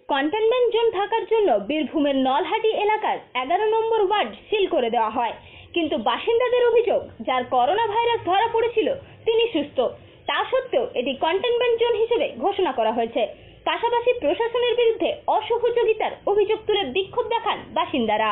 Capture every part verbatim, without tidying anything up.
Containment zone থাকার জন্য বীরভূমের নলহাটি এলাকার এগারো নম্বর ওয়ার্ড সিল করে দেওয়া হয়, কিন্তু বাসিন্দাদের অভিযোগ যার করোনা ভাইরাস ধরা পড়েছিল তিনি সুস্থ। তা সত্ত্বেও এটি কন্টেইনমেন্ট জোন হিসেবে ঘোষণা করা হয়েছে। পাশাপাশি প্রশাসনের বিরুদ্ধে অসহযোগিতার অভিযোগ তুলে বিক্ষোভ দেখান বাসিন্দারা।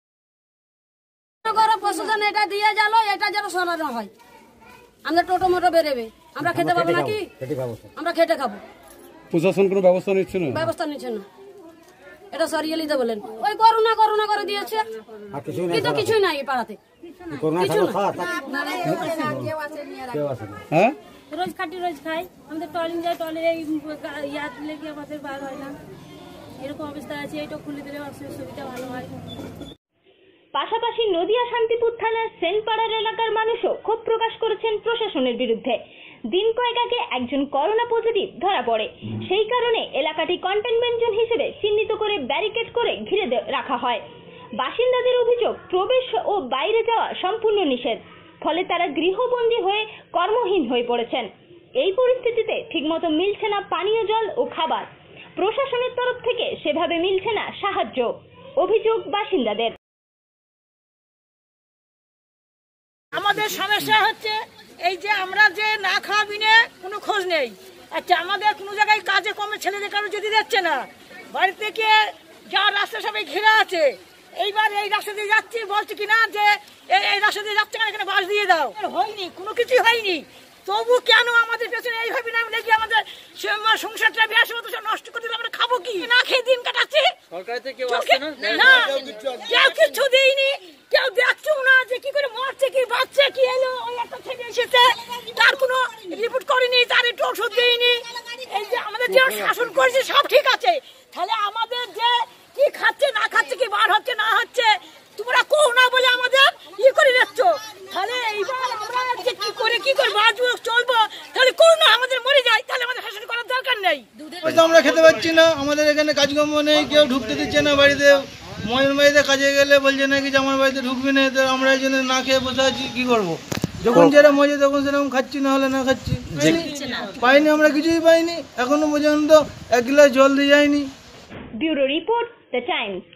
প্রশাসন এটা দিয়ে গেল, এটা যেন সরানো হয়। আমরা টোটো মোটো বেরোবে, আমরা খেতে পাবো নাকি? আমরা খেটে খাবো। প্রশাসন কোনো ব্যবস্থা নিচ্ছে না ব্যবস্থা নিচ্ছে না এটা সরিয়ে নিতে বলেন। ওই করোনা করোনা করে দিয়েছে, কিন্তু কিছুই নাই পাড়াতে। হ্যাঁ, রোজ খাটি রোজ খাই, আমাদের টয়লেট যায়, টয়লেট ইয়াদ লেগে আমাদের বার হয় না, এরকম অবস্থা আছে। এইটা খুলে দিলে সুবিধা ভালো হয়। পাশাপাশি নদিয়া শান্তিপুর থানার সেনপাড়ার এলাকার মানুষও ক্ষোভ প্রকাশ করেছেন প্রশাসনের বিরুদ্ধে। দিন কয়েক আগে একজন করোনা পজিটিভ ধরা পড়ে, সেই কারণে এলাকাটি কন্টেইনমেন্ট জোন হিসেবে চিহ্নিত করে ব্যারিকেড করে ঘিরে রাখা হয়। বাসিন্দাদের অভিযোগ, প্রবেশ ও বাইরে যাওয়া সম্পূর্ণ নিষেধ, ফলে তারা গৃহবন্দী হয়ে কর্মহীন হয়ে পড়েছেন। এই পরিস্থিতিতে ঠিকমতো মিলছে না পানীয় জল ও খাবার, প্রশাসনের তরফ থেকে সেভাবে মিলছে না সাহায্য। অভিযোগ বাসিন্দাদের। আমাদের সমস্যা হচ্ছে এই যে আমরা যে না খাওয়া বিনে কোনো খোঁজ নেই। আচ্ছা, আমাদের কোনো জায়গায় কাজে কমে ছেলেদের কারো যদি যাচ্ছে না, বাড়ি থেকে যাওয়ার রাস্তা সবাই ঘেরা আছে। এইবার এই রাস্তা দিয়ে যাচ্ছি, বলছে কিনা যে এই রাস্তা দিয়ে যাচ্ছে না, এখানে বাস দিয়ে দাও। হয়নি, কোনো কিছুই হয়নি। তবু কেন আমাদের পেছনে এইভাবে নাম লেগে আমাদের সংসারটা বেশ নষ্ট করে দিলে আমরা খাবো কি? না খেয়ে দিন কাটাচ্ছি। না, কেউ কিছু দিইনি, কেউ দেখছেও না যে কি করে মরছে কি বাচ্চা কি এলো। ওই একটা ছেলে এসেছে, তার কোনো রিপোর্ট করেনি, তার একটু ওষুধ দিইনি। এই যে আমাদের যে শাসন করেছে সব ঠিক আছে, তাহলে আমাদের যে কি খাচ্ছে না খাচ্ছে, কি বার হচ্ছে না হচ্ছে, তোমরা কো না বলে আমাদের ই করে দিচ্ছ। তাহলে এইবার আমরা যে কি করে কি করে বাঁচবো চলবো, তাহলে করোনা আমাদের মরে যায়, তাহলে আমাদের শাসন করার দরকার নেই। আমরা খেতে পাচ্ছি না, আমাদের এখানে কাজকর্ম নেই, কেউ ঢুকতে দিচ্ছে না বাড়িতে। ময়ন বাড়িতে কাজে গেলে বলছে নাকি যে আমার বাড়িতে ঢুকবি না, আমরা এই জন্য না খেয়ে বসে আছি। কি করবো? যখন যেরকম মজা তখন সেরকম খাচ্ছি, না হলে না খাচ্ছি। পাইনি, আমরা কিছুই পাইনি এখনো পর্যন্ত, এক গ্লাস জল দিয়ে যায়নি। Bureau report, the Times.